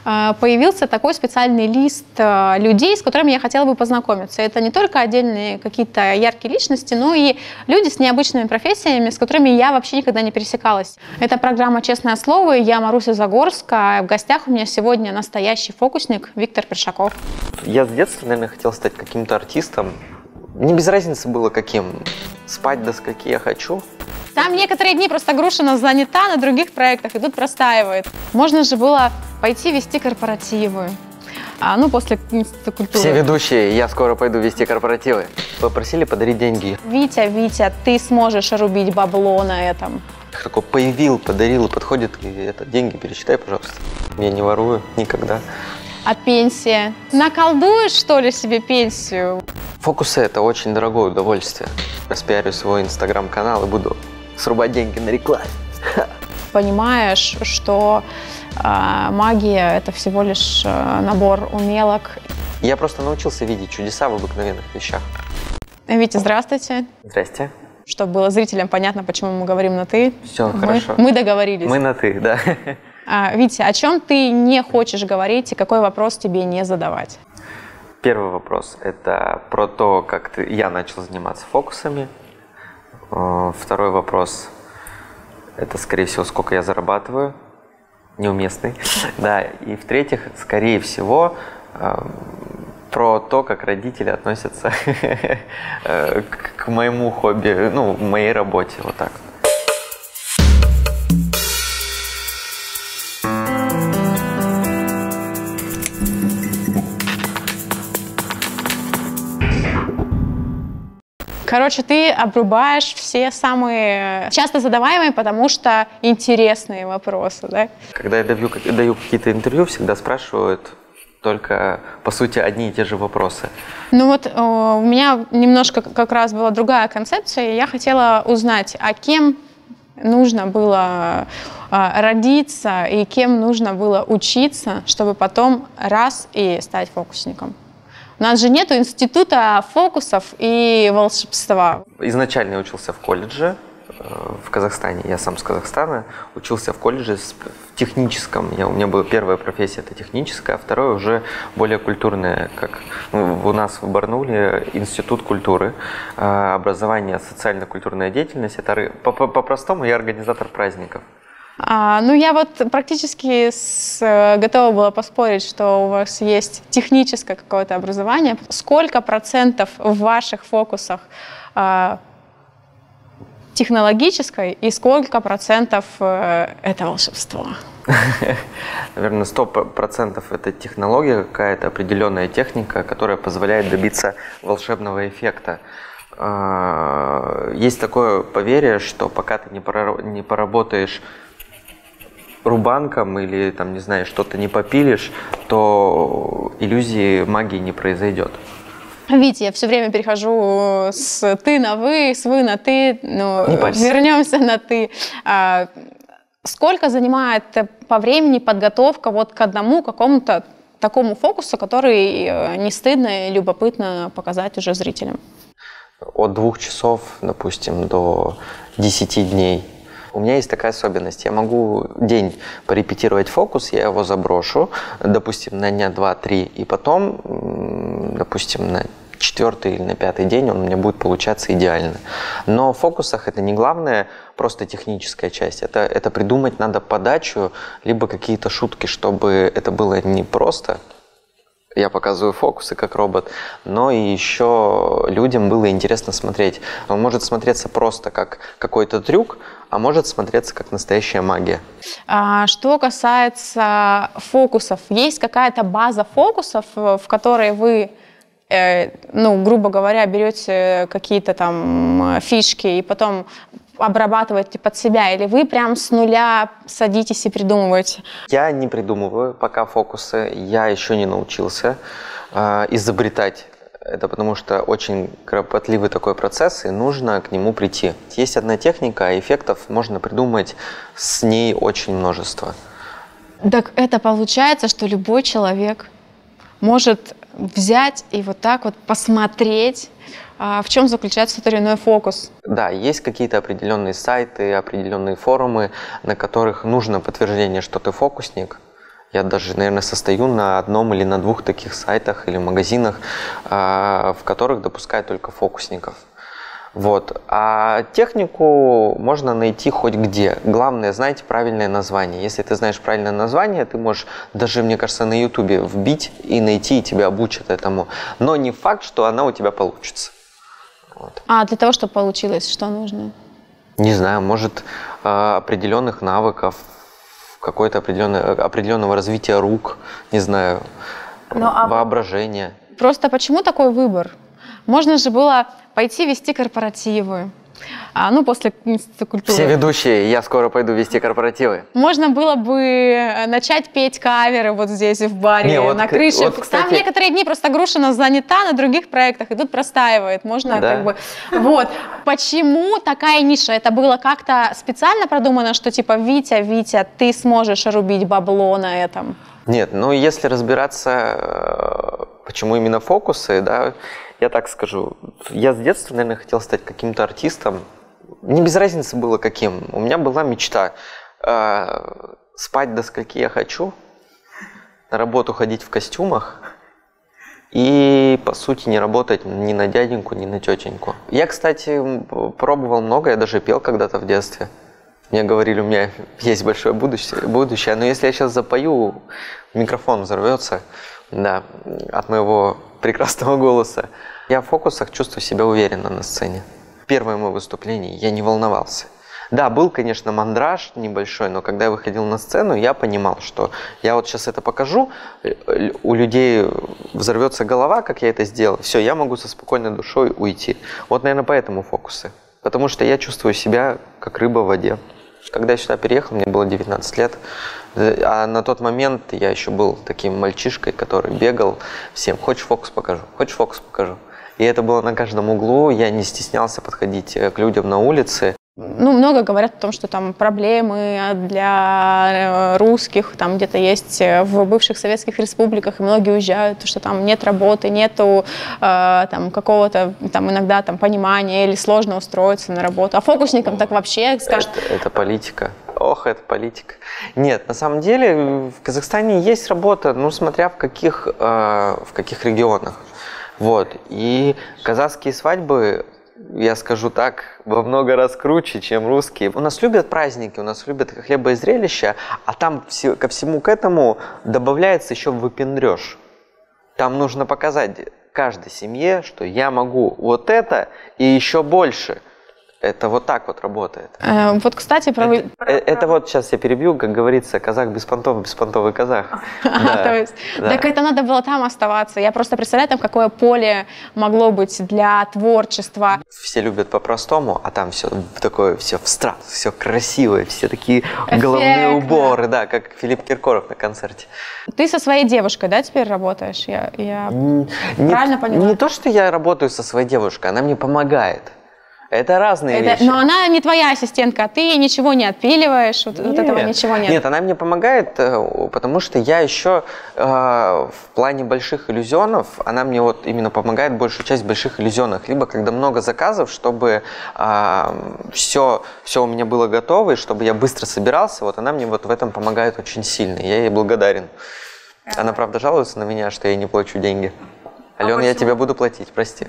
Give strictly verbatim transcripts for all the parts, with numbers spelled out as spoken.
появился такой специальный лист людей, с которыми я хотела бы познакомиться. Это не только отдельные какие-то яркие личности, но и люди с необычными профессиями, с которыми я вообще никогда не пересекалась. Это программа «Честное слово», и я Маруся Загорская. В гостях у меня сегодня настоящий фокусник Виктор Першаков. Я с детства, наверное, хотел стать каким-то артистом. Не без разницы было каким. Спать до скольки я хочу. Там некоторые дни просто Грушина занята на других проектах, и тут простаивает. Можно же было пойти вести корпоративы. А, ну, после института культуры. Все ведущие, я скоро пойду вести корпоративы. Попросили подарить деньги. Витя, Витя, ты сможешь рубить бабло на этом. Такой появил, подарил, подходит, и это, деньги пересчитай, пожалуйста. Я не ворую никогда. А пенсия? Наколдуешь, что ли, себе пенсию? Фокусы – это очень дорогое удовольствие. Распиарю свой инстаграм-канал и буду срубать деньги на рекламе. Понимаешь, что э, магия – это всего лишь э, набор умелок. Я просто научился видеть чудеса в обыкновенных вещах. Витя, здравствуйте. Здрасте. Чтобы было зрителям понятно, почему мы говорим на «ты». Все, мы, хорошо. Мы договорились. Мы на «ты», да. А, Витя, о чем ты не хочешь говорить и какой вопрос тебе не задавать? Первый вопрос – это про то, как ты, я начал заниматься фокусами. Второй вопрос – это, скорее всего, сколько я зарабатываю. Неуместный. Да. И в-третьих, скорее всего, про то, как родители относятся к моему хобби, ну, к моей работе, вот так. Короче, ты обрубаешь все самые часто задаваемые, потому что интересные вопросы, да? Когда я даю, даю какие-то интервью, всегда спрашивают только, по сути, одни и те же вопросы. Ну вот у меня немножко как раз была другая концепция, и я хотела узнать, а кем нужно было родиться и кем нужно было учиться, чтобы потом раз и стать фокусником. У нас же нету института фокусов и волшебства. Изначально я учился в колледже в Казахстане, я сам с Казахстана, учился в колледже в техническом. Я, у меня была первая профессия, это техническая, а вторая уже более культурная, как ну, у нас в Барнауле институт культуры, образование, социально-культурная деятельность. Это по-простому я организатор праздников. А, ну, я вот практически с, готова была поспорить, что у вас есть техническое какое-то образование. Сколько процентов в ваших фокусах а, технологическое и сколько процентов а, это волшебство? Наверное, сто процентов это технология, какая-то определенная техника, которая позволяет добиться волшебного эффекта. Есть такое поверье, что пока ты не поработаешь рубанком или, там, не знаю, что-то не попилишь, то иллюзии магии не произойдет. Видите, я все время перехожу с «ты» на «вы», с «вы» на «ты», но вернемся на «ты». А, сколько занимает по времени подготовка вот к одному какому-то такому фокусу, который не стыдно и любопытно показать уже зрителям? От двух часов, допустим, до десяти дней. У меня есть такая особенность. Я могу день порепетировать фокус, я его заброшу, допустим, на дня два-три, и потом, допустим, на четвертый или на пятый день он у меня будет получаться идеально. Но в фокусах это не главное, просто техническая часть. Это, это придумать надо подачу, либо какие-то шутки, чтобы это было не просто я показываю фокусы как робот, но и еще людям было интересно смотреть. Он может смотреться просто как какой-то трюк, а может смотреться как настоящая магия. А, что касается фокусов, есть какая-то база фокусов, в которой вы, э, ну, грубо говоря, берете какие-то там фишки и потом обрабатываете под себя, или вы прям с нуля садитесь и придумываете? Я не придумываю пока фокусы, я еще не научился э, изобретать. Это потому что очень кропотливый такой процесс, и нужно к нему прийти. Есть одна техника, а эффектов можно придумать с ней очень множество. Так это получается, что любой человек может взять и вот так вот посмотреть, в чем заключается тот или иной фокус. Да, есть какие-то определенные сайты, определенные форумы, на которых нужно подтверждение, что ты фокусник. Я даже, наверное, состою на одном или на двух таких сайтах или магазинах, в которых допускают только фокусников. Вот. А технику можно найти хоть где. Главное, знайте правильное название. Если ты знаешь правильное название, ты можешь даже, мне кажется, на ютубе вбить и найти, и тебя обучат этому. Но не факт, что она у тебя получится. Вот. А для того, чтобы получилось, что нужно? Не знаю, может, определенных навыков, какое-то определенное, определенного развития рук, не знаю, ну, а воображения. Просто почему такой выбор? Можно же было пойти вести корпоративы, а, ну, после Института культуры. Все ведущие, я скоро пойду вести корпоративы. Можно было бы начать петь каверы вот здесь в баре, Не, вот, на крыше. Вот, кстати... Там некоторые дни просто Грушина занята на других проектах, и тут простаивает. Можно да. как бы... Вот. Почему такая ниша? Это было как-то специально продумано, что типа «Витя, Витя, ты сможешь рубить бабло на этом»? Нет, ну если разбираться, почему именно фокусы, да, я так скажу, я с детства, наверное, хотел стать каким-то артистом. Не без разницы было каким. У меня была мечта э, спать до скольки я хочу, на работу ходить в костюмах и, по сути, не работать ни на дяденьку, ни на тетеньку. Я, кстати, пробовал много, я даже пел когда-то в детстве. Мне говорили, у меня есть большое будущее, будущее, но если я сейчас запою, микрофон взорвется, да, от моего прекрасного голоса. Я в фокусах чувствую себя уверенно на сцене. Первое мое выступление, я не волновался. Да, был, конечно, мандраж небольшой, но когда я выходил на сцену, я понимал, что я вот сейчас это покажу, у людей взорвется голова, как я это сделал, все, я могу со спокойной душой уйти. Вот, наверное, поэтому фокусы. Потому что я чувствую себя как рыба в воде. Когда я сюда переехал, мне было девятнадцать лет, а на тот момент я еще был таким мальчишкой, который бегал всем: хочешь фокус покажу, хочешь фокус покажу. И это было на каждом углу, я не стеснялся подходить к людям на улице. Ну, много говорят о том, что там проблемы для русских, там где-то есть в бывших советских республиках, и многие уезжают, что там нет работы, нету э, там какого-то там иногда там понимания или сложно устроиться на работу. А фокусникам так вообще скажут... Это, это политика. Ох, это политика. Нет, на самом деле в Казахстане есть работа, ну, смотря в каких, э, в каких регионах. Вот. И казахские свадьбы, я скажу так, во много раз круче, чем русские. У нас любят праздники, у нас любят хлеба и зрелища, а там все, ко всему к этому добавляется еще выпендрёж. Там нужно показать каждой семье, что я могу вот это и еще больше. Это вот так вот работает. Э, вот, кстати, про... Это, это вот, сейчас я перебью, как говорится, казах без понтов, беспонтовый казах. То есть, так это надо было там оставаться. Я просто представляю, там какое поле могло быть для творчества. Все любят по-простому, а там все такое, все в страт, все красивое, все такие головные уборы, да, как Филипп Киркоров на концерте. Ты со своей девушкой, да, теперь работаешь? Я, я правильно поняла? Не то, что я работаю со своей девушкой, она мне помогает. Это разные это, вещи. Но она не твоя ассистентка, а ты ей ничего не отпиливаешь, вот, вот этого ничего нет. Нет, она мне помогает, потому что я еще э, в плане больших иллюзионов, она мне вот именно помогает большую часть в больших иллюзионах. Либо когда много заказов, чтобы э, все, все у меня было готово, и чтобы я быстро собирался, вот она мне вот в этом помогает очень сильно. Я ей благодарен. Она, правда, жалуется на меня, что я не плачу деньги. Алена, а я тебе буду платить, прости.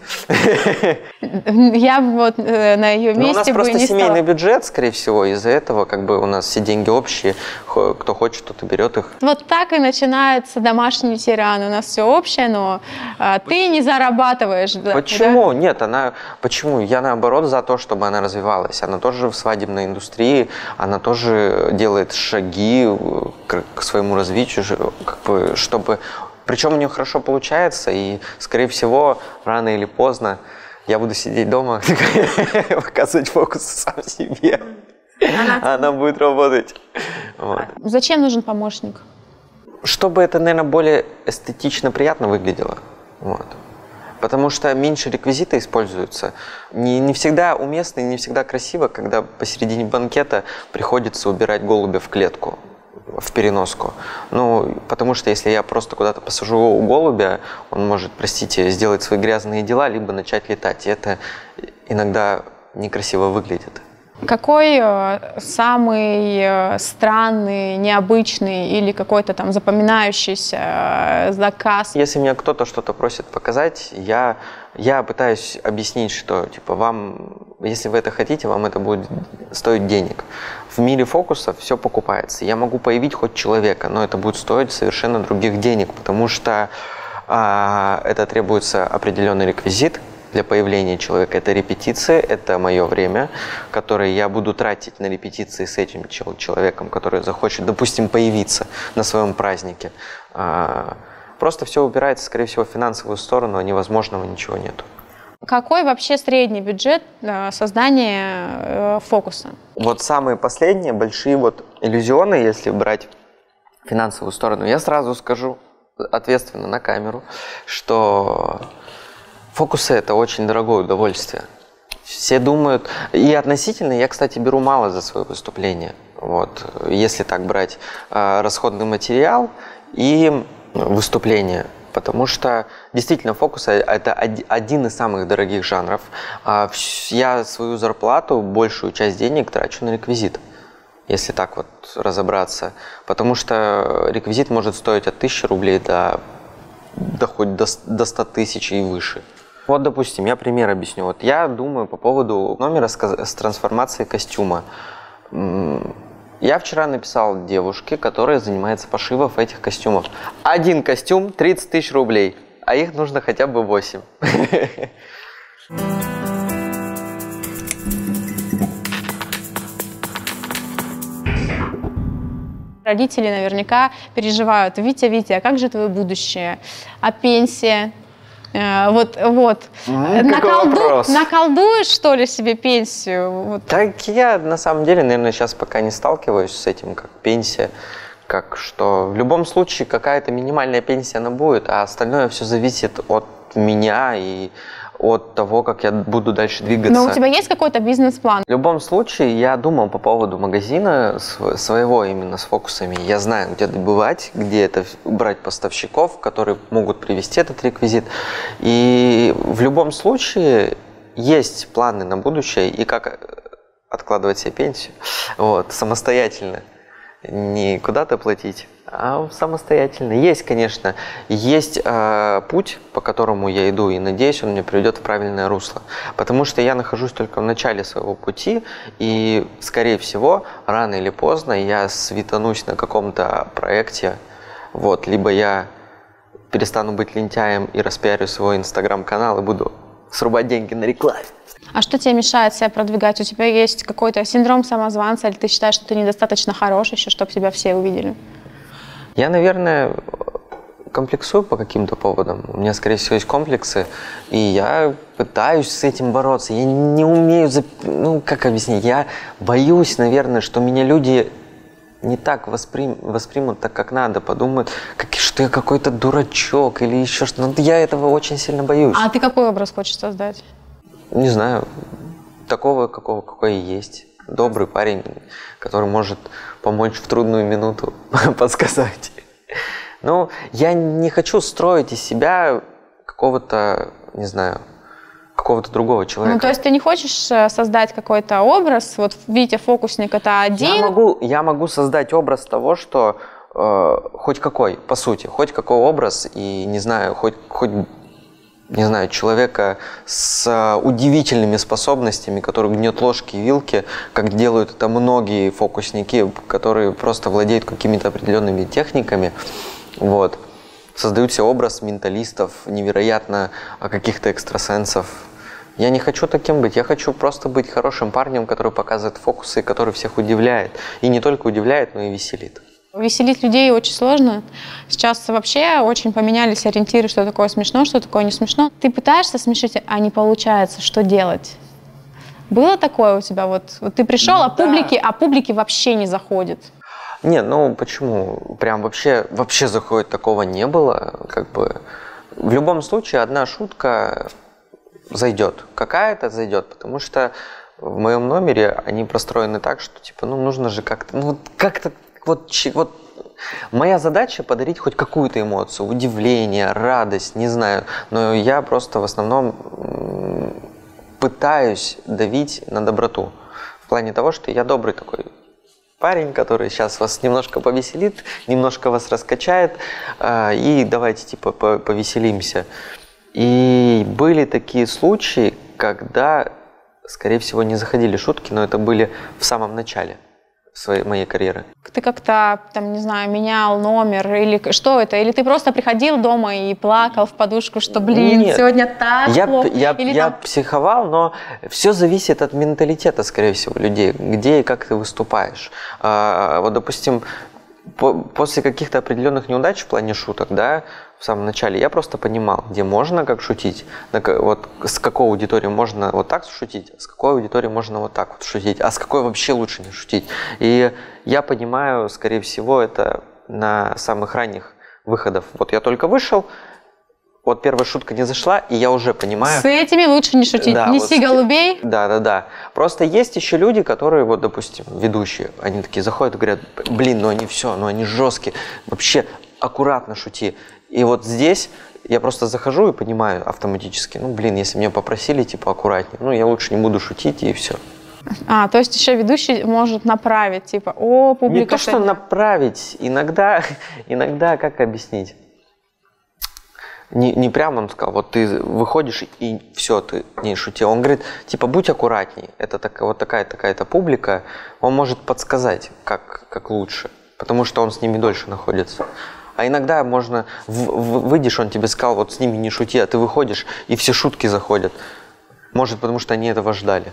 Я вот э, на ее месте бы не стала. У нас просто семейный бюджет, скорее всего, из-за этого как бы у нас все деньги общие, кто хочет, тот и берет их. Вот так и начинается домашний тиран. У нас все общее, но а, ты не зарабатываешь. Почему? Да? Нет, она... Почему? Я наоборот за то, чтобы она развивалась. Она тоже в свадебной индустрии, она тоже делает шаги к, к своему развитию, как бы, чтобы... Причем у нее хорошо получается, и, скорее всего, рано или поздно я буду сидеть дома, показывать фокусы сам себе. Она, Она будет работать. Вот. Зачем нужен помощник? Чтобы это, наверное, более эстетично, приятно выглядело. Вот. Потому что меньше реквизита используются. Не, не всегда уместно и не всегда красиво, когда посередине банкета приходится убирать голубя в клетку. В переноску. Ну, потому что если я просто куда-то посажу голубя, он может, простите, сделать свои грязные дела, либо начать летать. И это иногда некрасиво выглядит. Какой э, самый э, странный, необычный или какой-то там запоминающийся э, заказ? Если меня кто-то что-то просит показать, я, я пытаюсь объяснить, что типа вам, если вы это хотите, вам это будет стоить денег. В мире фокусов все покупается. Я могу появить хоть человека, но это будет стоить совершенно других денег, потому что э, это требуется определенный реквизит. Для появления человека это репетиции, это мое время, которое я буду тратить на репетиции с этим человеком, который захочет, допустим, появиться на своем празднике. Просто все упирается, скорее всего, в финансовую сторону, а невозможного ничего нету. Какой вообще средний бюджет создания фокуса? Вот самые последние большие вот иллюзионы, если брать финансовую сторону, я сразу скажу ответственно на камеру, что фокусы – это очень дорогое удовольствие. Все думают… И относительно, я, кстати, беру мало за свое выступление. Вот, если так брать э, расходный материал и выступление. Потому что действительно фокус – это один из самых дорогих жанров. Я свою зарплату, большую часть денег трачу на реквизит. Если так вот разобраться. Потому что реквизит может стоить от тысячи рублей до, до хоть до, до ста тысяч и выше. Вот, допустим, я пример объясню. Вот я думаю по поводу номера с, с трансформацией костюма. Я вчера написал девушке, которая занимается пошивом этих костюмов. Один костюм тридцать тысяч рублей, а их нужно хотя бы восемь. Родители наверняка переживают: Витя, Витя, а как же твое будущее? А пенсия? Вот, вот. Наколду... Наколдуешь, что ли, себе пенсию? Вот. Так я, на самом деле, наверное, сейчас пока не сталкиваюсь с этим, как пенсия, как что. В любом случае, какая-то минимальная пенсия она будет, а остальное все зависит от меня и от того, как я буду дальше двигаться. Но у тебя есть какой-то бизнес-план? В любом случае, я думал по поводу магазина своего именно с фокусами. Я знаю, где добывать, где это брать поставщиков, которые могут привезти этот реквизит. И в любом случае есть планы на будущее и как откладывать себе пенсию вот, самостоятельно. Не куда-то платить, а самостоятельно. Есть, конечно, есть э, путь, по которому я иду, и надеюсь, он мне приведет в правильное русло. Потому что я нахожусь только в начале своего пути, и, скорее всего, рано или поздно я светанусь на каком-то проекте, вот, либо я перестану быть лентяем и распиарю свой инстаграм-канал и буду срубать деньги на рекламе. А что тебе мешает себя продвигать? У тебя есть какой-то синдром самозванца, или ты считаешь, что ты недостаточно хорош еще, чтобы тебя все увидели? Я, наверное, комплексую по каким-то поводам. У меня, скорее всего, есть комплексы, и я пытаюсь с этим бороться. Я не умею, зап... ну, как объяснить, я боюсь, наверное, что меня люди не так восприм... воспримут так, как надо, подумают, как... что я какой-то дурачок или еще что-то. Но я этого очень сильно боюсь. А ты какой образ хочешь создать? Не знаю, такого, какого, какой и есть. Добрый парень, который может помочь в трудную минуту, подсказать. Ну, я не хочу строить из себя какого-то, не знаю, какого-то другого человека. Ну, то есть ты не хочешь создать какой-то образ, вот Витя фокусник это один? Я могу, я могу создать образ того, что э, хоть какой, по сути, хоть какой образ, и, не знаю, хоть, хоть не знаю, человека с удивительными способностями, который гнет ложки и вилки, как делают это многие фокусники, которые просто владеют какими-то определенными техниками, вот. Создают себе образ менталистов, невероятно каких-то экстрасенсов. Я не хочу таким быть, я хочу просто быть хорошим парнем, который показывает фокусы, который всех удивляет. И не только удивляет, но и веселит. Веселить людей очень сложно. Сейчас вообще очень поменялись ориентиры, что такое смешно, что такое не смешно. Ты пытаешься смешить, а не получается. Что делать? Было такое у тебя? Вот, вот ты пришел, а, да. публики, а публики вообще не заходит. Не, ну почему? Прям вообще, вообще заходит, такого не было. Как бы. В любом случае, одна шутка зайдет. Какая-то зайдет, потому что в моем номере они простроены так, что типа, ну нужно же как-то, ну как-то Вот, вот моя задача подарить хоть какую-то эмоцию, удивление, радость, не знаю. Но я просто в основном пытаюсь давить на доброту. В плане того, что я добрый такой парень, который сейчас вас немножко повеселит, немножко вас раскачает, и давайте типа повеселимся. И были такие случаи, когда, скорее всего, не заходили шутки, но это были в самом начале своей моей карьеры. Ты как-то, там, не знаю, менял номер или что это? Или ты просто приходил дома и плакал в подушку, что, блин, Нет, сегодня так я, плохо? Я, или я там... психовал, но все зависит от менталитета, скорее всего, людей, где и как ты выступаешь. А, вот, допустим, по, после каких-то определенных неудач в плане шуток, да, в самом начале, я просто понимал, где можно как шутить, вот с какой аудиторией можно вот так шутить, с какой аудиторией можно вот так вот шутить, а с какой вообще лучше не шутить. И я понимаю, скорее всего, это на самых ранних выходах. Вот я только вышел, вот первая шутка не зашла, и я уже понимаю... С этими лучше не шутить, да, неси вот, голубей. Да, да, да. Просто есть еще люди, которые, вот, допустим, ведущие, они такие заходят и говорят, блин, ну они все, ну они жесткие, вообще аккуратно шути. И вот здесь я просто захожу и понимаю автоматически, ну, блин, если меня попросили, типа, аккуратнее, ну, я лучше не буду шутить, и все. А, то есть еще ведущий может направить, типа, о, публика... Не то, что направить, иногда, иногда, как объяснить? Не, не прямо он сказал, вот ты выходишь и все, ты не шутил. Он говорит, типа, будь аккуратней, это так, вот такая-такая-то публика, он может подсказать, как, как лучше, потому что он с ними дольше находится. А иногда можно, в, в, выйдешь, он тебе сказал, вот с ними не шути, а ты выходишь, и все шутки заходят. Может, потому что они этого ждали.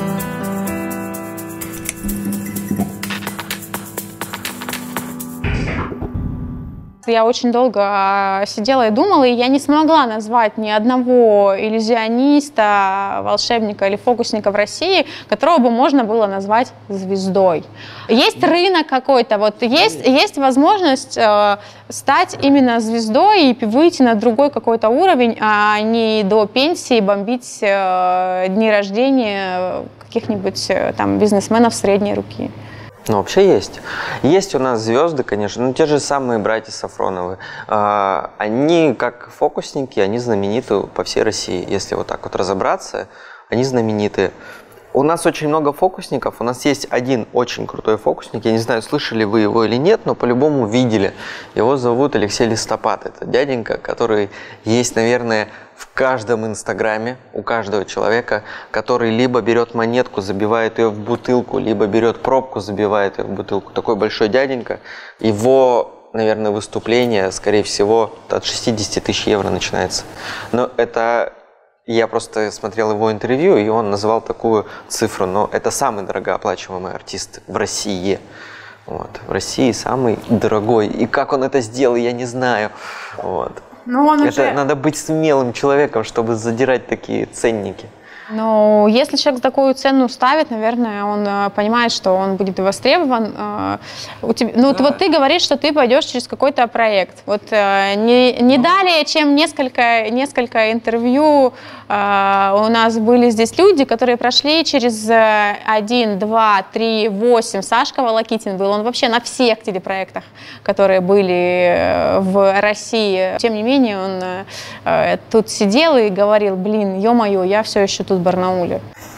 Я очень долго сидела и думала, и я не смогла назвать ни одного иллюзиониста, волшебника или фокусника в России, которого бы можно было назвать звездой. Есть рынок какой-то, вот есть, есть возможность э, стать именно звездой и выйти на другой какой-то уровень, а не до пенсии бомбить э, дни рождения каких-нибудь э, там бизнесменов средней руки. Ну, вообще есть. Есть у нас звезды, конечно, ну, те же самые братья Сафроновы. А, они, как фокусники, они знамениты по всей России. Если вот так вот разобраться, они знамениты. У нас очень много фокусников. У нас есть один очень крутой фокусник. Я не знаю, слышали вы его или нет, но по-любому видели. Его зовут Алексей Листопад. Это дяденька, который есть, наверное, в каждом инстаграме, у каждого человека, который либо берет монетку, забивает ее в бутылку, либо берет пробку, забивает ее в бутылку. Такой большой дяденька. Его, наверное, выступление, скорее всего, от шестидесяти тысяч евро начинается. Но это... Я просто смотрел его интервью, и он называл такую цифру, но это самый дорогооплачиваемый артист в России. Вот. В России самый дорогой. И как он это сделал, я не знаю. Вот. Ну, он это уже... надо быть смелым человеком, чтобы задирать такие ценники. Ну, если человек такую цену ставит, наверное, он э, понимает, что он будет востребован. Э, у тебя, ну, да. Вот ты говоришь, что ты пойдешь через какой-то проект. Вот э, не, не ну. далее, чем несколько, несколько интервью э, у нас были здесь люди, которые прошли через один, два, три, восемь. Сашка Волокитин был, он вообще на всех телепроектах, которые были в России. Тем не менее, он э, тут сидел и говорил, блин, ё-моё, я все еще тут в Барнауле.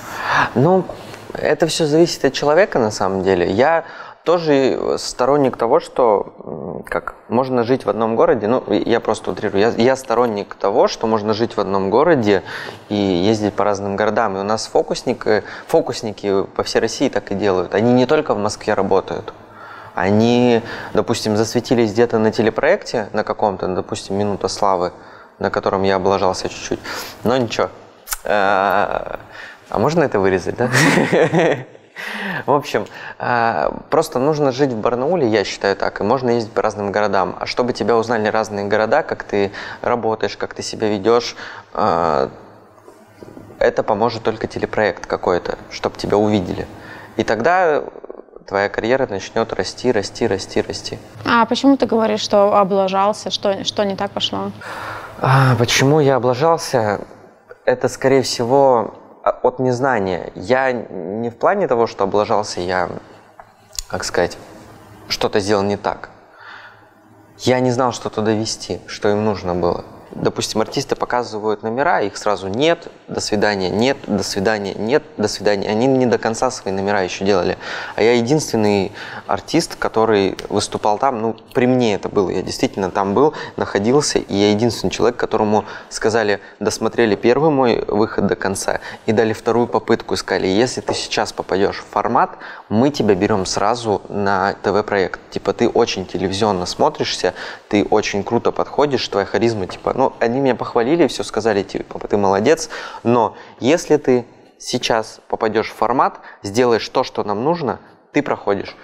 Ну, это все зависит от человека на самом деле. Я тоже сторонник того, что как можно жить в одном городе. Ну, я просто утрирую. Я, я сторонник того, что можно жить в одном городе и ездить по разным городам. И у нас фокусники, фокусники по всей России так и делают. Они не только в Москве работают. Они, допустим, засветились где-то на телепроекте, на каком-то, допустим, «Минута славы», на котором я облажался чуть-чуть. Но ничего. А можно это вырезать, да? В общем, просто нужно жить в Барнауле, я считаю так, и можно ездить по разным городам. А чтобы тебя узнали разные города, как ты работаешь, как ты себя ведешь, это поможет только телепроект какой-то, чтобы тебя увидели. И тогда твоя карьера начнет расти, расти, расти, расти. А почему ты говоришь, что облажался? Что, что не так пошло? А, почему я облажался? Это, скорее всего, от незнания. Я не в плане того, что облажался, я, как сказать, что-то сделал не так. Я не знал, что туда вести, что им нужно было. допустим, артисты показывают номера, их сразу нет, до свидания, нет, до свидания, нет, до свидания. Они не до конца свои номера еще делали. А я единственный артист, который выступал там, ну, при мне это было, я действительно там был, находился, и я единственный человек, которому сказали, досмотрели первый мой выход до конца и дали вторую попытку, и сказали, если ты сейчас попадешь в формат, мы тебя берем сразу на ТВ-проект. Типа, ты очень телевизионно смотришься, ты очень круто подходишь, твоя харизма, типа, ну, они меня похвалили, все сказали, типа, ты молодец, но если ты сейчас попадешь в формат, сделаешь то, что нам нужно, ты проходишь.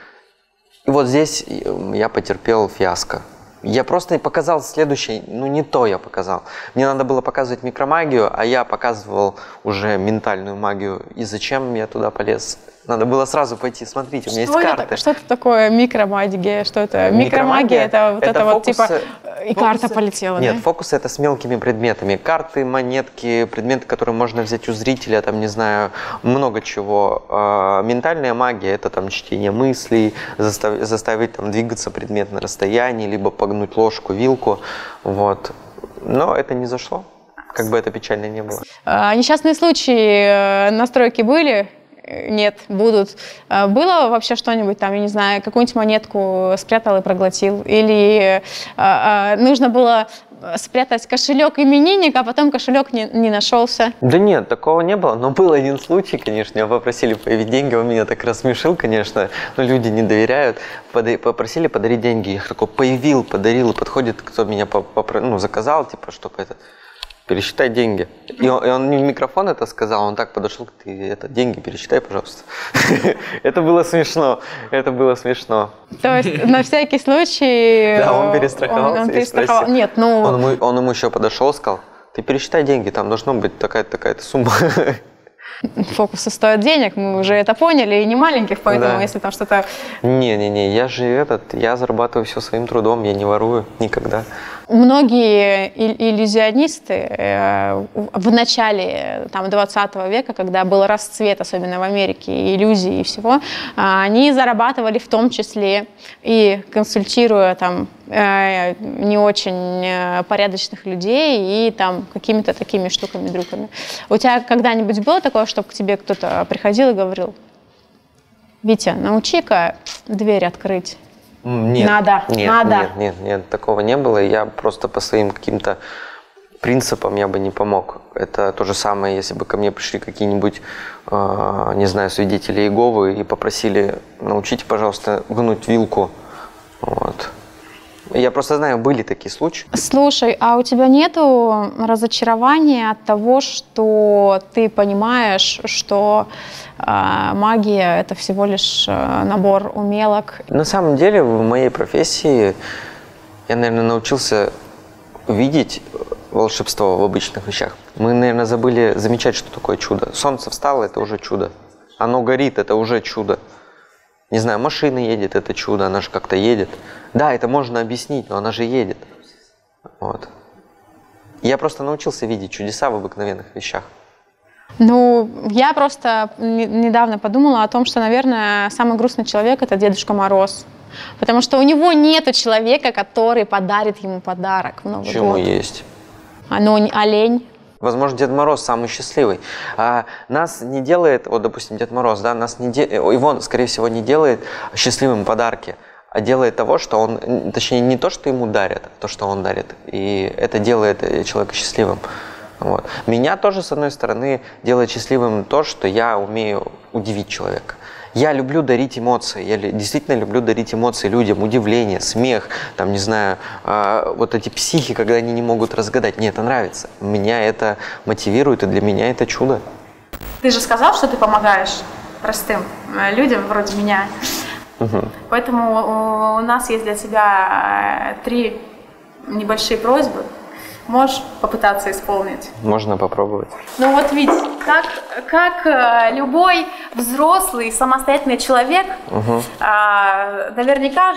И вот здесь я потерпел фиаско. Я просто показал следующее, ну не то я показал. Мне надо было показывать микромагию, а я показывал уже ментальную магию. И зачем я туда полез? Надо было сразу пойти, смотрите, у меня что есть это, карты. Что это такое микромагия? Что это? Микромагия, Микромагия это вот это, это вот фокусы, типа и фокусы, карта полетела, Нет, да? фокусы это с мелкими предметами. Карты, монетки, предметы, которые можно взять у зрителя, там, не знаю, много чего. А ментальная магия это там чтение мыслей, заставить, заставить там двигаться предмет на расстоянии, либо погнуть ложку, вилку. Вот. Но это не зашло, как бы это печально не было. А, несчастные случаи на стройке были? Нет, будут. Было вообще что-нибудь там, я не знаю, какую-нибудь монетку спрятал и проглотил? Или а, а, нужно было спрятать кошелек именинника, а потом кошелек не, не нашелся? Да нет, такого не было. Но был один случай, конечно, меня попросили появить деньги, он меня так рассмешил, конечно, но люди не доверяют. Пода- попросили подарить деньги, я их такой появил, подарил, и подходит, кто меня попро- ну, заказал, типа, чтобы это... пересчитай деньги. И он, и он не в микрофон это сказал, он так подошел, ты это, деньги пересчитай, пожалуйста. Это было смешно, это было смешно. То есть на всякий случай... Да, он перестраховался. Он перестраховал. Нет, ну... Он ему, он ему еще подошел, сказал, ты пересчитай деньги, там должно быть такая-то такая-то сумма. Фокусы стоят денег, мы уже это поняли, и не маленьких, поэтому да. если там что-то... Не-не-не, я же этот, я зарабатываю все своим трудом, я не ворую никогда. Многие иллюзионисты э, в начале там, двадцатого века, когда был расцвет, особенно в Америке, иллюзий и всего, они зарабатывали в том числе и консультируя там, э, не очень порядочных людей и там, какими-то такими штуками-дрюками. У тебя когда-нибудь было такое, чтобы к тебе кто-то приходил и говорил: Витя, научи-ка дверь открыть? Нет, надо, нет, надо. Нет, нет, нет, такого не было. Я просто по своим каким-то принципам я бы не помог. Это то же самое, если бы ко мне пришли какие-нибудь, э, не знаю, свидетели Иеговы и попросили: научите, пожалуйста, гнуть вилку. Вот. Я просто знаю, были такие случаи. Слушай, а у тебя нету разочарования от того, что ты понимаешь, что э, магия — это всего лишь э, набор умелок? На самом деле, в моей профессии я, наверное, научился видеть волшебство в обычных вещах. Мы, наверное, забыли замечать, что такое чудо. Солнце встало — это уже чудо. Оно горит — это уже чудо. Не знаю, машина едет — это чудо, она же как-то едет. Да, это можно объяснить, но она же едет. Вот. Я просто научился видеть чудеса в обыкновенных вещах. Ну, я просто недавно подумала о том, что, наверное, самый грустный человек — это Дедушка Мороз. Потому что у него нету человека, который подарит ему подарок в Новый год. Почему есть? А, ну, олень. Возможно, Дед Мороз самый счастливый. А нас не делает, вот, допустим, Дед Мороз, да, нас не де... его, скорее всего, не делает счастливым подарки, а делает того, что он, точнее, не то, что ему дарят, а то, что он дарит. И это делает человека счастливым. Вот. Меня тоже, с одной стороны, делает счастливым то, что я умею удивить человека. Я люблю дарить эмоции, я действительно люблю дарить эмоции людям, удивление, смех, там, не знаю, э, вот эти психи, когда они не могут разгадать. Мне это нравится, меня это мотивирует, и для меня это чудо. Ты же сказал, что ты помогаешь простым людям, вроде меня. Угу. Поэтому у нас есть для тебя три небольшие просьбы. Можешь попытаться исполнить? Можно попробовать. Ну вот видите, как, как любой взрослый, самостоятельный человек, угу. а, наверняка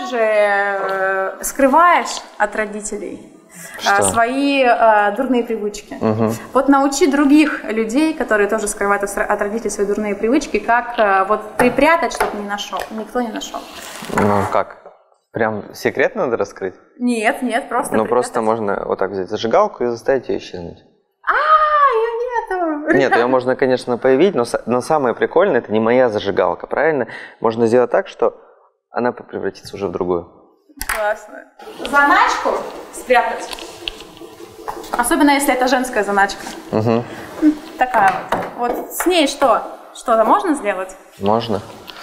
же скрываешь от родителей а, свои а, дурные привычки. Угу. Вот научи других людей, которые тоже скрывают от родителей свои дурные привычки, как а, вот припрятать, чтобы не нашел, никто не нашел. Ну как? Прям секрет надо раскрыть? Нет, нет, просто Ну, припрятать. просто можно вот так взять зажигалку и заставить ее исчезнуть. А, ее нету! Нет, ее можно, конечно, появить, но, но самое прикольное, это не моя зажигалка, правильно? Можно сделать так, что она превратится уже в другую. Классно. Заначку спрятать. Особенно, если это женская заначка. Угу. Такая вот. Вот с ней что? Что-то можно сделать? Можно.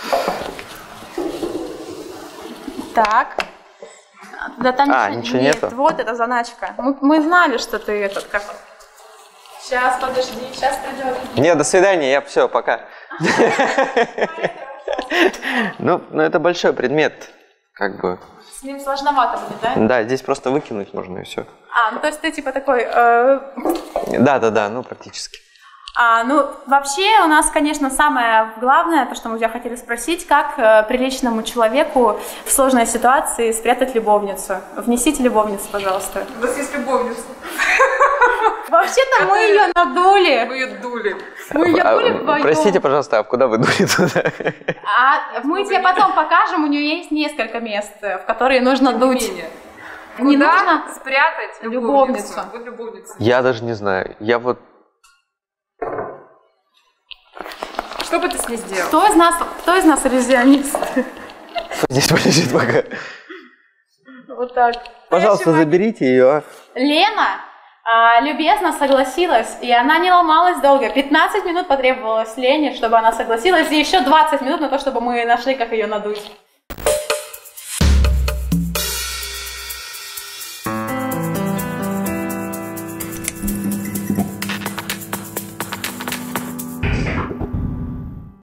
Так. Да там А, ничего, ничего нет. нету? Вот эта заначка. Мы, мы знали, что ты этот, как... Сейчас, подожди, сейчас придет. Нет, до свидания, я все, пока. Ну, ну, это большой предмет, как бы. С ним сложновато будет, да? Да, здесь просто выкинуть можно и все. А, ну то есть ты типа такой... э, Да, да, да, ну практически. А, ну, вообще у нас, конечно, самое главное, то, что мы у тебя хотели спросить, как э, приличному человеку в сложной ситуации спрятать любовницу. Внесите любовницу, пожалуйста. У нас есть любовница. Вообще-то мы ее надули. Мы ее дули. Мы ее А, дули вдвоем. простите, пожалуйста, а куда вы дули туда? А мы тебе потом покажем, у нее есть несколько мест, в которые нужно дуть. Мнение. Не Куда нужно спрятать любовницу. любовницу? Вот любовницу. Я даже не знаю. Я вот... Что бы ты с ней сделал? Кто из нас, кто из нас иллюзионист? Здесь полежит пока. Вот так. Пожалуйста, заберите ее. Лена а, любезно согласилась, и она не ломалась долго. пятнадцать минут потребовалось Лене, чтобы она согласилась, и еще двадцать минут на то, чтобы мы нашли, как ее надуть.